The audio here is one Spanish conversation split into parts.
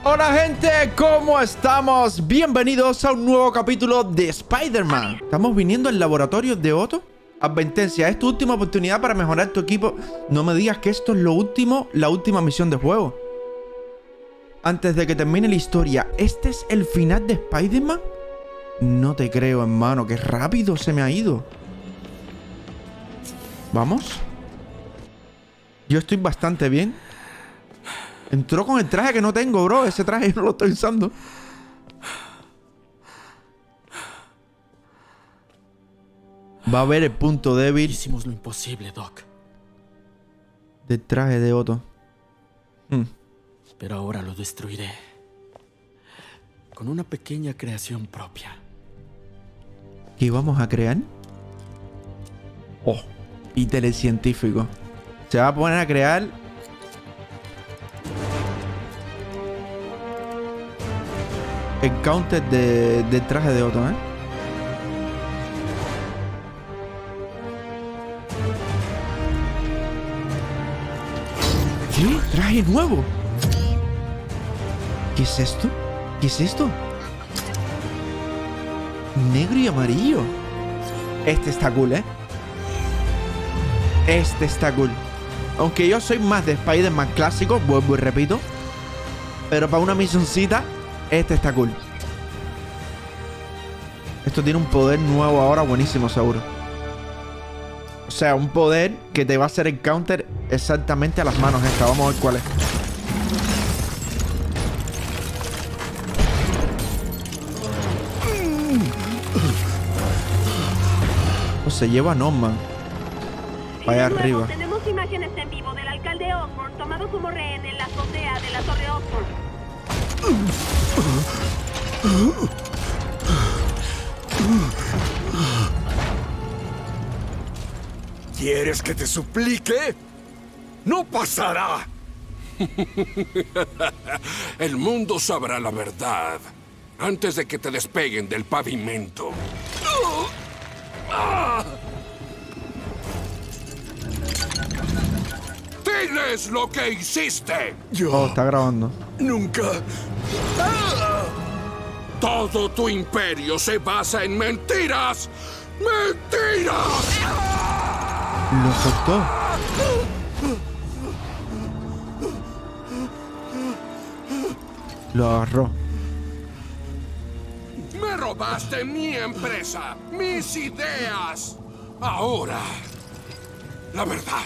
Hola gente, ¿cómo estamos? Bienvenidos a un nuevo capítulo de Spider-Man. Estamos viniendo al laboratorio de Otto. Advertencia, es tu última oportunidad para mejorar tu equipo. No me digas que esto es lo último, la última misión de juego. Antes de que termine la historia, ¿este es el final de Spider-Man? No te creo, hermano, qué rápido se me ha ido. ¿Vamos? Yo estoy bastante bien. Entró con el traje que no tengo, bro. Ese traje no lo estoy usando. Va a haber el punto débil. Hicimos lo imposible, Doc. Del traje de Otto. Pero ahora lo destruiré. Con una pequeña creación propia. ¿Qué vamos a crear? Oh, Peter el científico. Se va a poner a crear... el counter del traje de Otto, ¿eh? ¿Qué? ¿Traje nuevo? ¿Qué es esto? ¿Qué es esto? Negro y amarillo. Este está cool, ¿eh? Este está cool. Aunque yo soy más de Spider-Man clásico, vuelvo y repito. Pero para una misioncita, este está cool. Esto tiene un poder nuevo ahora, buenísimo, seguro. O sea, un poder que te va a hacer el counter exactamente a las manos esta. Vamos a ver cuál es. Oh, se lleva a Norman. Vaya arriba. Tenemos imágenes en vivo del alcalde Osborn tomado como rehén en la azotea de la Torre Osborn. ¿Quieres que te suplique? ¡No pasará! El mundo sabrá la verdad antes de que te despeguen del pavimento. ¡Tienes lo que hiciste! Oh, está grabando. Nunca... Todo tu imperio se basa en mentiras. ¡Mentiras! Lo soltó. Lo agarró. Me robaste mi empresa, mis ideas. Ahora, la verdad.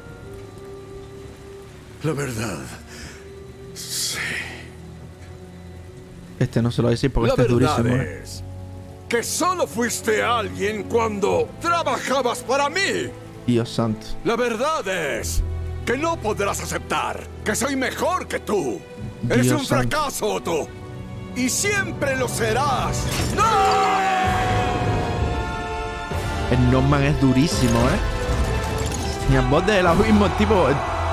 La verdad... Sí. Este no se lo voy a decir porque La este es verdad durísimo, ¿eh? es que solo fuiste alguien cuando trabajabas para mí. Dios santo. La verdad es que no podrás aceptar que soy mejor que tú. Eres Dios un santo. fracaso, Otto. Y siempre lo serás. ¡No! El Norman es durísimo, ¿eh? Ni al borde del abismo, el tipo...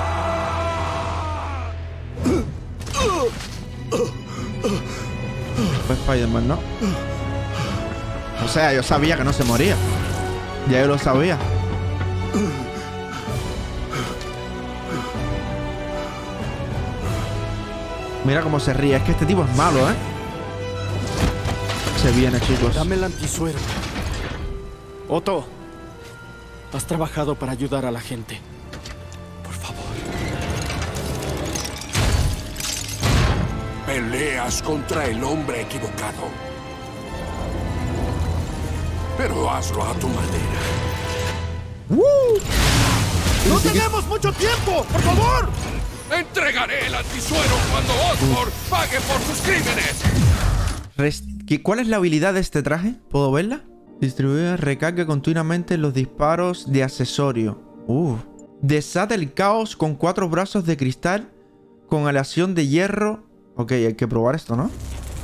Fue Spider-Man, ¿no? O sea, yo sabía que no se moría. Ya yo lo sabía. Mira cómo se ríe. Es que este tipo es malo, ¿eh? Se viene, chicos. Dame el antisuero. Otto, has trabajado para ayudar a la gente. Por favor. Peleas contra el hombre equivocado. Pero hazlo a tu manera. ¡No tenemos mucho tiempo! ¡Por favor! Entregaré el antisuero cuando Osborn pague por sus crímenes. ¿Cuál es la habilidad de este traje? ¿Puedo verla? Distribuye recarga continuamente los disparos de accesorio. Desata el caos con 4 brazos de cristal con aleación de hierro. Ok, hay que probar esto, ¿no?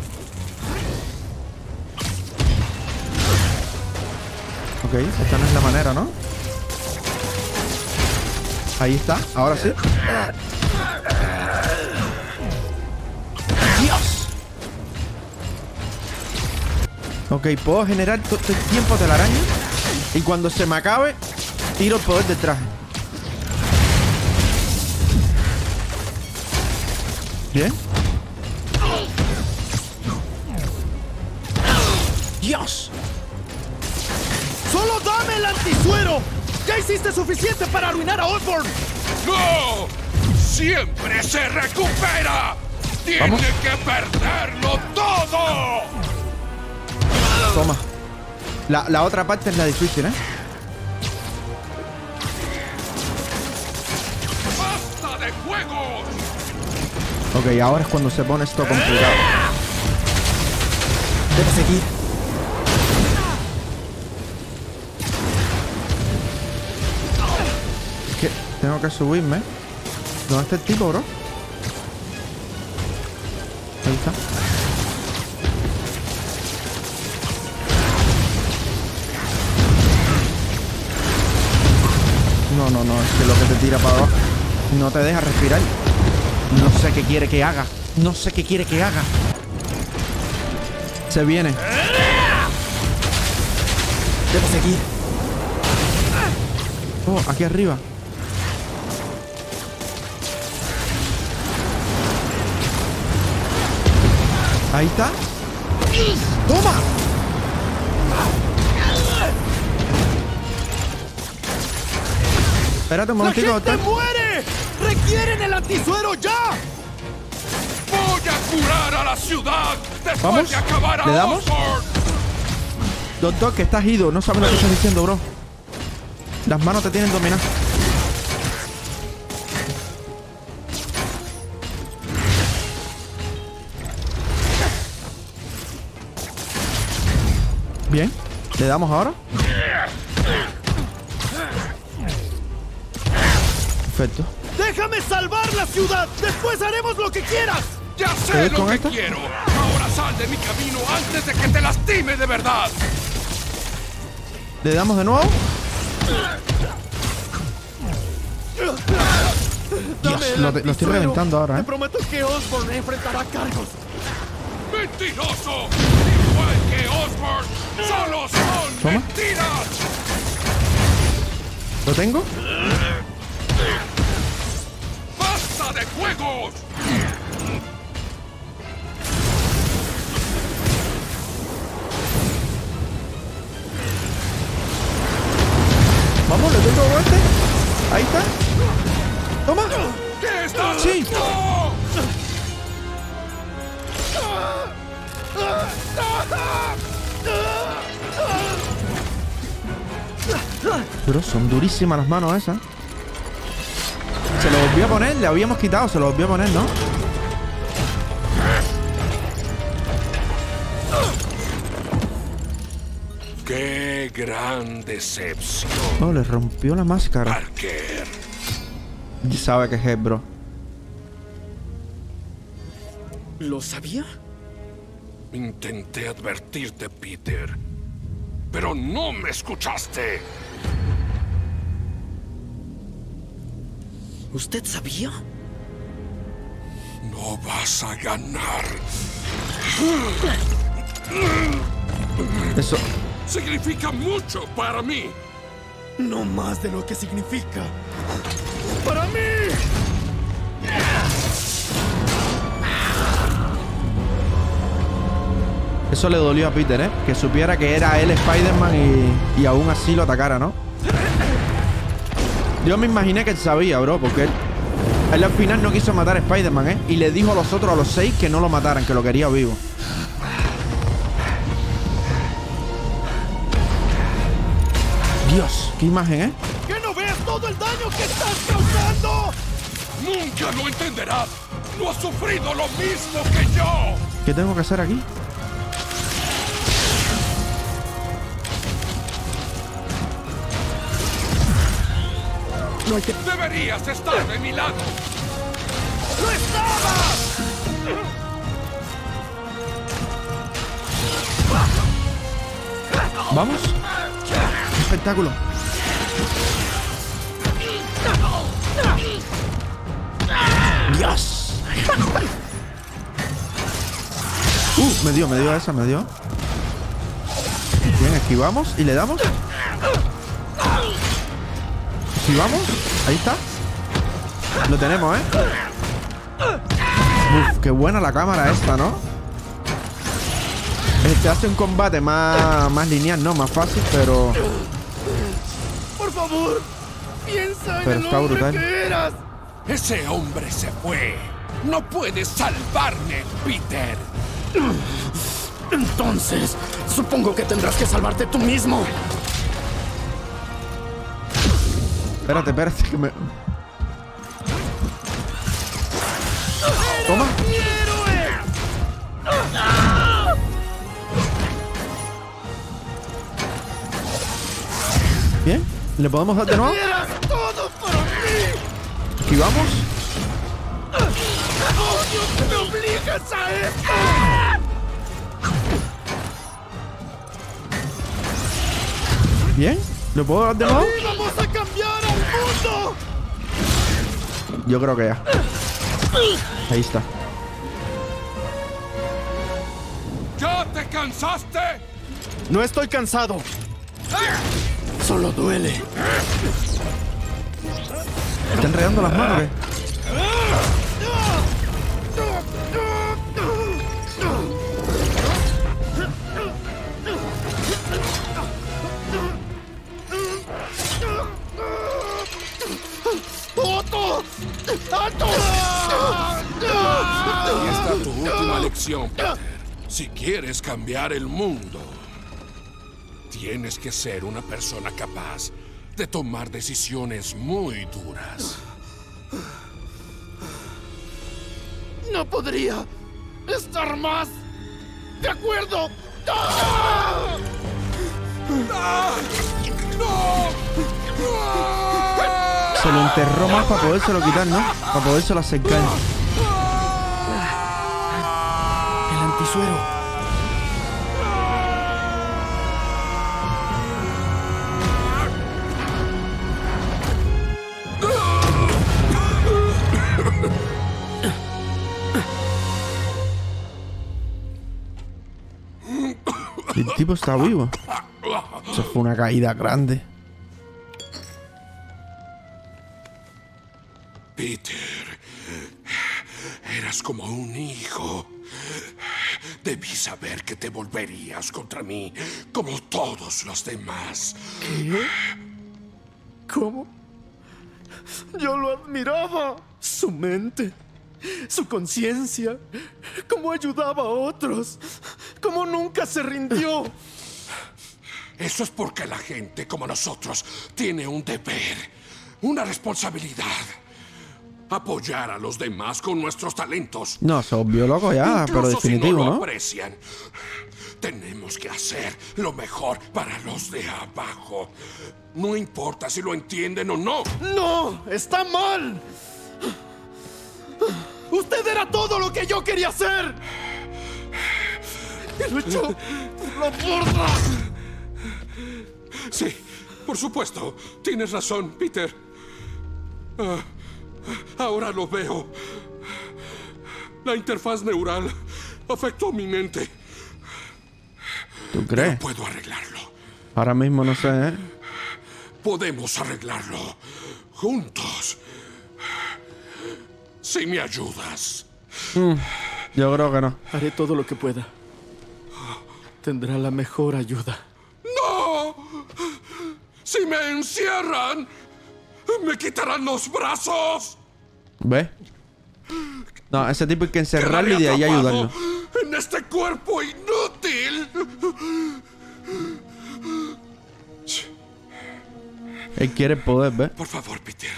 Ok, esta no es la manera, ¿no? Ahí está, ahora sí. ¡Dios! Ok, puedo generar todo el tiempo telaraña. Y cuando se me acabe, tiro el poder del traje. Bien. ¡Ya hiciste suficiente para arruinar a Osborn! ¡No! ¡Siempre se recupera! ¡Tiene Vamos. que perderlo todo! Toma. La otra parte es la difícil, ¿eh? ¡Basta de juegos! Ok, ahora es cuando se pone esto complicado. Debe seguir. ¿Qué? Tengo que subirme. ¿Dónde está el tipo, bro? Ahí está. No, no, no. Es que lo que te tira para abajo no te deja respirar. No sé qué quiere que haga. No sé qué quiere que haga. Se viene. Debe seguir. Oh, aquí arriba. Ahí está. ¡Toma! Espérate un ¡La momentito, gente doctor. muere! ¡Requieren el antizuero ya! ¡Voy a curar a la ciudad después ¿Vamos? de acabar a ¿Le damos? Osborn! Doctor, que estás ido. No sabes lo que estás diciendo, bro. Las manos te tienen dominado. Bien. ¿Le damos ahora? Perfecto. ¡Déjame salvar la ciudad! ¡Después haremos lo que quieras! ¡Ya ¿Te sé doy lo con que esta? quiero! ¡Ahora sal de mi camino antes de que te lastime de verdad! ¿Le damos de nuevo? Dame Dios, el lo estoy antizuero. reventando ahora, Te ¿eh? prometo que Osborn enfrentará cargos. ¡Mentiroso! ¡Igual que Osborn! ¡Solo son Toma. mentiras! ¿Lo tengo? ¡Basta de juegos! Vamos, le tengo golpe. Ahí está. Toma. ¿Qué estás Sí. ¡No! Pero son durísimas las manos esas. Se lo volvió a poner, le habíamos quitado, se lo volvió a poner, ¿no? ¡Qué gran decepción, Oh, le rompió la máscara. Parker! Ya sabe que es él, bro. ¿Lo sabía? Intenté advertirte, Peter, pero no me escuchaste. ¿Usted sabía? No vas a ganar. Eso. Significa mucho para mí. No más de lo que significa. ¡Para mí! Eso le dolió a Peter, ¿eh? Que supiera que era él Spider-Man y aún así lo atacara, ¿no? Yo me imaginé que él sabía, bro, porque él al final no quiso matar a Spider-Man, ¿eh? Y le dijo a los otros, a los 6, que no lo mataran, que lo quería vivo. Dios, qué imagen, ¿eh? ¿Que no ves todo el daño que estás causando? Nunca lo entenderás. No has sufrido lo mismo que yo. ¿Qué tengo que hacer aquí? No hay que... Deberías estar de mi lado. ¡No estabas! ¿Vamos? Espectáculo. ¡Dios! Me dio esa, me dio. Bien, esquivamos y le damos. Esquivamos. Ahí está. Lo tenemos, ¿eh? Uf, qué buena la cámara esta, ¿no? Te hace un combate más lineal, ¿no? Más fácil, pero... ¡Por favor. Piensa en Pero el está hombre brutal. que eras. Ese hombre se fue. No puedes salvarme, Peter. Entonces, supongo que tendrás que salvarte tú mismo. Espérate, que me... Toma. Bien. ¿Le podemos dar de nuevo? ¡Eras todo para mí! Esquivamos. ¡Odio que me obligas a esto! Bien. ¿Le puedo dar de nuevo? ¡Y vamos a cambiar al mundo! Yo creo que ya. Ahí está. ¿Ya te cansaste? No estoy cansado. Solo duele. ¿Me está enredando las manos, ¿qué? ¡Otto! ¡Otto! Ahí está tu última lección, Peter. Si quieres cambiar el mundo, tienes que ser una persona capaz de tomar decisiones muy duras. No podría estar más de acuerdo. ¡Ah! Se lo enterró más para podérselo quitar, ¿no? Para podérselo acercar. El antisuero. El tipo está vivo. Eso fue una caída grande. Peter, eras como un hijo. Debí saber que te volverías contra mí, como todos los demás. ¿Qué? ¿Cómo? Yo lo admiraba. Su mente, su conciencia, cómo ayudaba a otros, cómo nunca se rindió. Eso es porque la gente como nosotros tiene un deber, una responsabilidad. Apoyar a los demás con nuestros talentos. No, se volvió loco ya, pero Incluso definitivo, si no lo ¿no? aprecian, tenemos que hacer lo mejor para los de abajo. No importa si lo entienden o no. ¡No! ¡Está mal! ¡Usted era todo lo que yo quería ser! ¡Y lo echó por la borda! Sí, por supuesto. Tienes razón, Peter. Ahora lo veo. La interfaz neural afectó mi mente. ¿Tú crees? No puedo arreglarlo. Ahora mismo no sé, ¿eh? Podemos arreglarlo juntos. Si me ayudas. Yo creo que no. Haré todo lo que pueda. Tendrá la mejor ayuda. ¡No! Si me encierran, me quitarán los brazos. ¿Ves? No, ese tipo hay que encerrarlo y de ahí Quedaré ayudarlo. atrapado en este cuerpo inútil. Él quiere el poder, ¿ves? Por favor, Peter.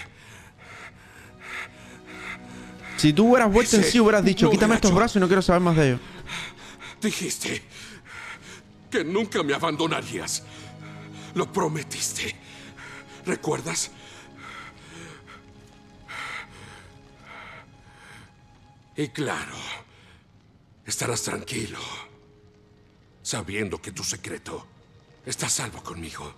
Si tú hubieras vuelto en Ese sí, hubieras dicho, no quítame era estos yo. brazos y no quiero saber más de ellos. Dijiste que nunca me abandonarías. Lo prometiste. ¿Recuerdas? Y claro, estarás tranquilo, sabiendo que tu secreto está a salvo conmigo.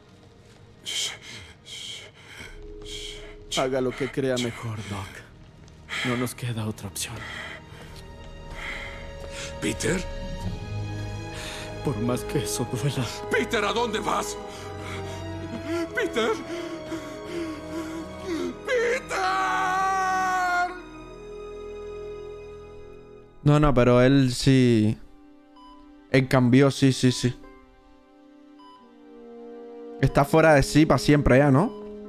Haga lo que crea mejor, Doc. No nos queda otra opción. Peter, Por más que eso duela. Peter, ¿a dónde vas? Peter. Peter. No, pero él sí. Él cambió, sí. Está fuera de sí para siempre ya, ¿no?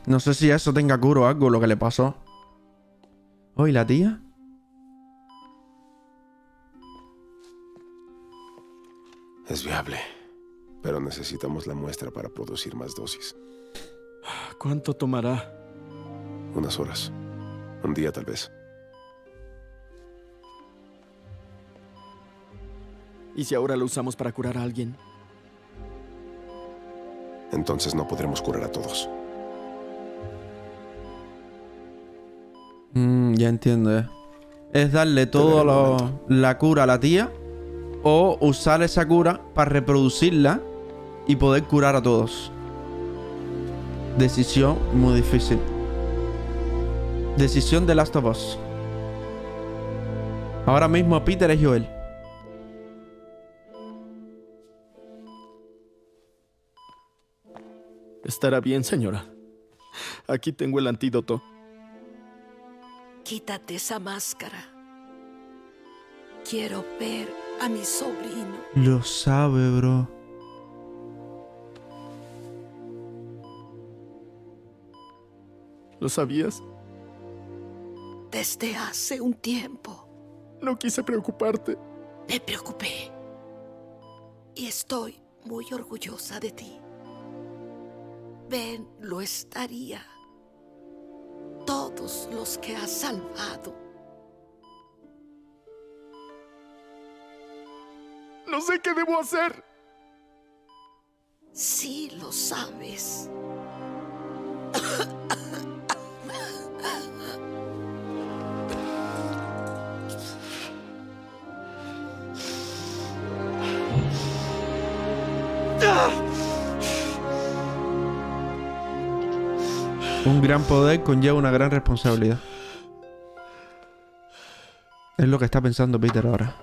No sé si eso tenga cura o algo, lo que le pasó. Oh, ¿y la tía? Es viable, pero necesitamos la muestra para producir más dosis. ¿Cuánto tomará? Unas horas. Un día, tal vez. ¿Y si ahora lo usamos para curar a alguien? Entonces no podremos curar a todos. Ya entiendo, Es darle todo la cura a la tía o usar esa cura para reproducirla y poder curar a todos. Decisión muy difícil. Decisión de Last of Us. Ahora mismo Peter es Joel. Estará bien, señora. Aquí tengo el antídoto. Quítate esa máscara. Quiero ver a mi sobrino. Lo sabe, bro. ¿Lo sabías? Desde hace un tiempo. No quise preocuparte. Me preocupé. Y estoy muy orgullosa de ti. Ben lo estaría. Todos los que has salvado. No sé qué debo hacer. Sí lo sabes. Un gran poder conlleva una gran responsabilidad. Es lo que está pensando Peter ahora.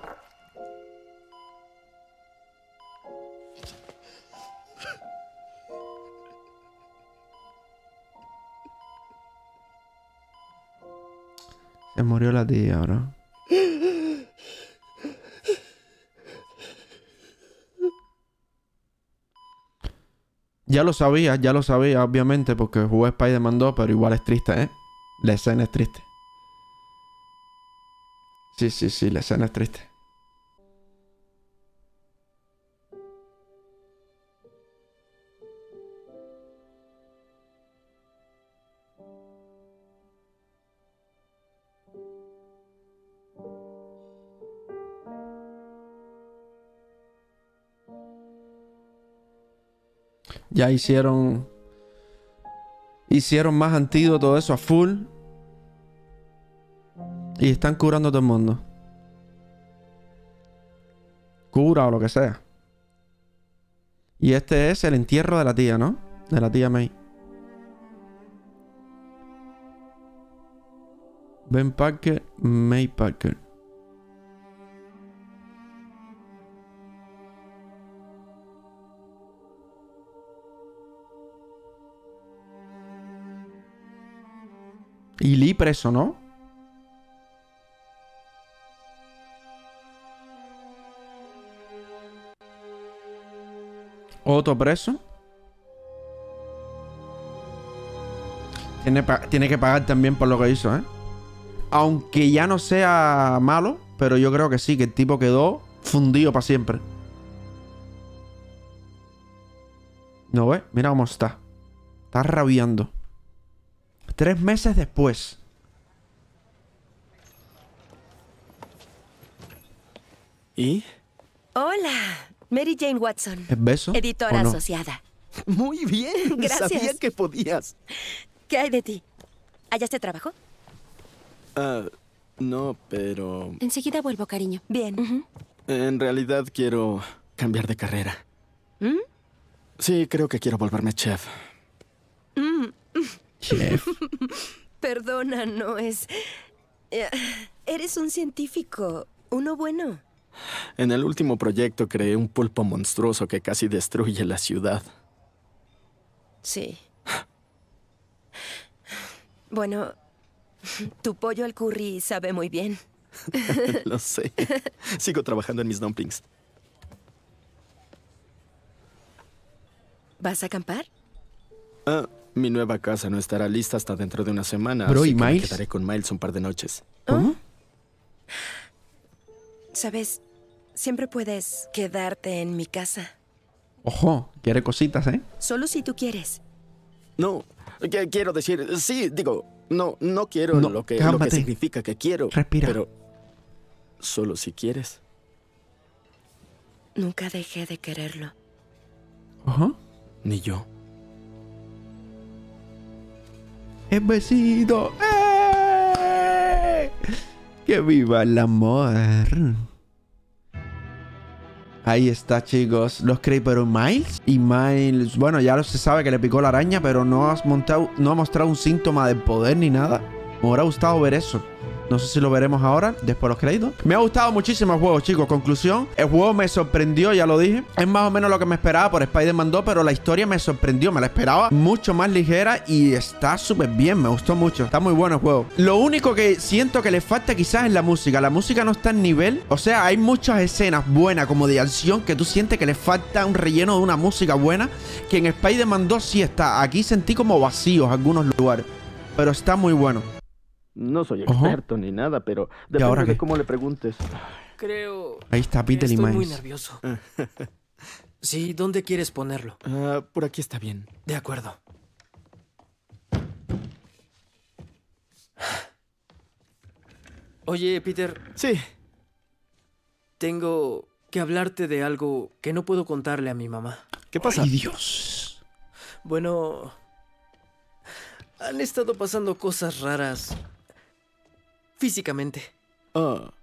Se murió la tía, bro. Ya lo sabía, obviamente, porque jugué Spider-Man 2, pero igual es triste, La escena es triste. Sí, la escena es triste. Ya hicieron más antídoto, eso a full. Y están curando a todo el mundo. Cura o lo que sea. Y este es el entierro de la tía, ¿no? De la tía May. Ben Parker, May Parker. Y Lee preso, ¿no? Otto preso. Tiene que pagar también por lo que hizo, Aunque ya no sea malo, pero yo creo que sí, que el tipo quedó fundido para siempre. ¿No ves? Mira cómo está. Está rabiando. 3 meses después. ¿Y? Hola, Mary Jane Watson. ¿Es beso? Editora ¿o no? asociada. Muy bien. Gracias. Sabía que podías. ¿Qué hay de ti? ¿Hallaste trabajo? No, pero... Enseguida vuelvo, cariño. Bien. En realidad quiero cambiar de carrera. ¿Mm? Sí, creo que quiero volverme chef. Chef. Perdona, no es... Eres un científico. Uno bueno. En el último proyecto creé un pulpo monstruoso que casi destruye la ciudad. Sí. Bueno, tu pollo al curry sabe muy bien. Lo sé. Sigo trabajando en mis dumplings. ¿Vas a acampar? Mi nueva casa no estará lista hasta dentro de una semana. Bro, así ¿y que me Miles? quedaré con Miles un par de noches. ¿Cómo? ¿Sabes? Siempre puedes quedarte en mi casa. Ojo, quiere cositas, ¿eh? Solo si tú quieres. No, quiero decir, sí, digo, no quiero No, lo que cálmate. significa que quiero. Respira. Pero solo si quieres. Nunca dejé de quererlo. Ajá. Ni yo. ¡El besito! ¡Eh! ¡Que viva el amor! Ahí está, chicos. Los Creeper Miles. Y Miles, bueno, ya se sabe que le picó la araña, pero no ha mostrado un síntoma de poder ni nada. Me hubiera gustado ver eso. No sé si lo veremos ahora, después de los créditos. Me ha gustado muchísimo el juego, chicos. Conclusión, el juego me sorprendió, ya lo dije. Es más o menos lo que me esperaba por Spider-Man 2, pero la historia me sorprendió. Me la esperaba mucho más ligera y está súper bien. Me gustó mucho. Está muy bueno el juego. Lo único que siento que le falta quizás es la música. La música no está en nivel. O sea, hay muchas escenas buenas como de acción que tú sientes que le falta un relleno de una música buena, que en Spider-Man 2 sí está. Aquí sentí como vacíos algunos lugares, pero está muy bueno. No soy Ojo. experto ni nada, pero ¿Y ahora depende de qué? cómo le preguntes. Creo Ahí está que Peter y estoy muy Miles. nervioso. Sí, ¿dónde quieres ponerlo? Por aquí está bien. De acuerdo. Oye, Peter, Sí. tengo que hablarte de algo que no puedo contarle a mi mamá. ¿Qué pasa? ¡Ay, Dios! Bueno, han estado pasando cosas raras físicamente. Ah.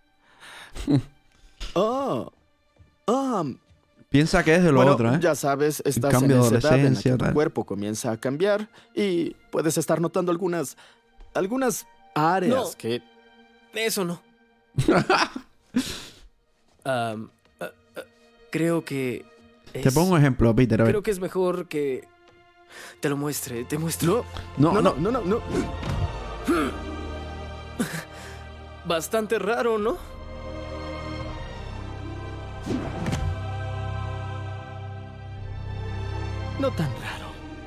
Ah. Ah. Piensa que es de lo Bueno, otro, ¿eh? ya sabes, estás en cambio de esa edad en la que adolescencia, tu tal. cuerpo comienza a cambiar y puedes estar notando algunas áreas No. que... Eso no. Creo que Te pongo un ejemplo, Peter. A ver. creo que es mejor que te lo muestre. Te muestro. No. No. No. Bastante raro, ¿no? No tan raro.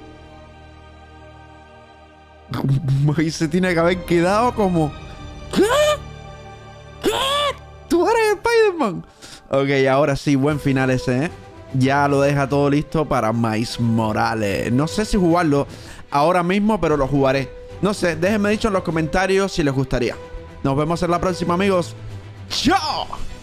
Y se tiene que haber quedado como... ¿Qué? ¿Qué? ¿Tú eres Spider-Man? Ok, ahora sí, buen final ese, ¿eh? Ya lo deja todo listo para Miles Morales. No sé si jugarlo ahora mismo, pero lo jugaré. No sé, déjenme dicho en los comentarios si les gustaría. Nos vemos en la próxima, amigos. ¡Chao!